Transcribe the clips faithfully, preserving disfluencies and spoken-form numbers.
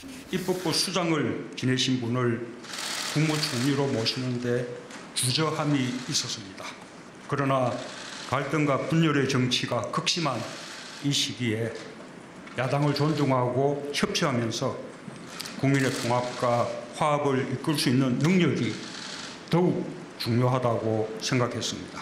입법부 수장을 지내신 분을 국무총리로 모시는데 주저함이 있었습니다. 그러나 갈등과 분열의 정치가 극심한 이 시기에 야당을 존중하고 협치하면서 국민의 통합과 화합을 이끌 수 있는 능력이 더욱 중요하다고 생각했습니다.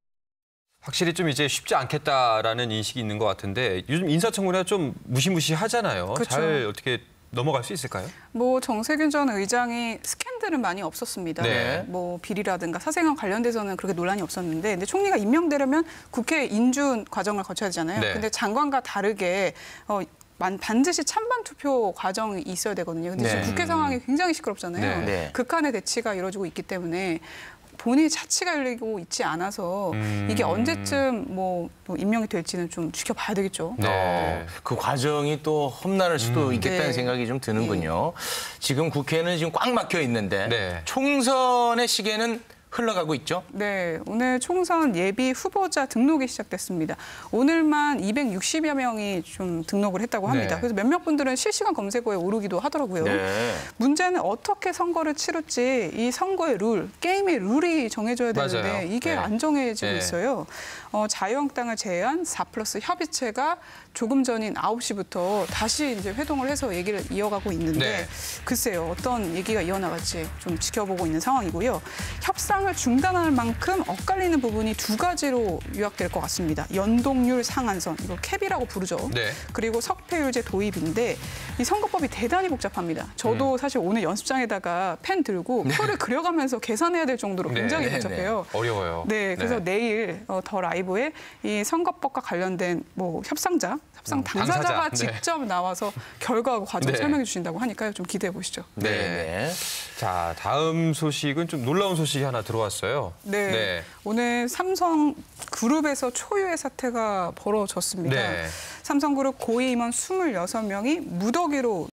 확실히 좀 이제 쉽지 않겠다라는 인식이 있는 것 같은데 요즘 인사청문회가 좀 무시무시하잖아요. 그렇죠. 잘 어떻게 넘어갈 수 있을까요? 뭐 정세균 전 의장이 스캔들은 많이 없었습니다. 네. 뭐 비리라든가 사생활 관련돼서는 그렇게 논란이 없었는데, 근데 총리가 임명되려면 국회 인준 과정을 거쳐야 되잖아요. 네. 근데 장관과 다르게 어, 반드시 찬반 투표 과정이 있어야 되거든요. 근데 네. 지금 국회 상황이 굉장히 시끄럽잖아요. 네. 네. 극한의 대치가 이루어지고 있기 때문에 본인이 자치가 열리고 있지 않아서 음. 이게 언제쯤 뭐 임명이 될지는 좀 지켜봐야 되겠죠. 네. 어, 그 과정이 또 험난할 수도 음. 있겠다는 네. 생각이 좀 드는군요. 지금 국회는 지금 꽉 막혀 있는데 네. 총선의 시계는 흘러가고 있죠? 네, 오늘 총선 예비 후보자 등록이 시작됐습니다. 오늘만 이백육십여 명이 좀 등록을 했다고 합니다. 네. 그래서 몇몇 분들은 실시간 검색어에 오르기도 하더라고요. 네. 문제는 어떻게 선거를 치를지 이 선거의 룰, 게임의 룰이 정해져야 되는데 맞아요. 이게 네. 안 정해지고 네. 있어요. 어, 자유한국당을 제외한 사 플러스 협의체가 조금 전인 아홉 시부터 다시 이제 회동을 해서 얘기를 이어가고 있는데 네. 글쎄요, 어떤 얘기가 이어나갈지 좀 지켜보고 있는 상황이고요. 협상을 중단할 만큼 엇갈리는 부분이 두 가지로 요약될 것 같습니다. 연동률 상한선, 이걸 캡이라고 부르죠. 네. 그리고 석패율제 도입인데 이 선거법이 대단히 복잡합니다. 저도 음. 사실 오늘 연습장에다가 펜 들고 표를 그려가면서 계산해야 될 정도로 네. 굉장히 네, 복잡해요. 어려워요. 네, 그래서 네. 내일 어, 더 라이브에 이 선거법과 관련된 뭐 협상자, 협상 음, 당사자가 당사자. 네. 직접 나와서 결과하고 과정 네. 설명해 주신다고 하니까요. 좀 기대해 보시죠. 네. 네. 네. 자, 다음 소식은 좀 놀라운 소식이 하나 들어왔어요. 네, 네. 오늘 삼성 그룹에서 초유의 사태가 벌어졌습니다. 네. 삼성그룹 고위 임원 이십육 명이 무더기로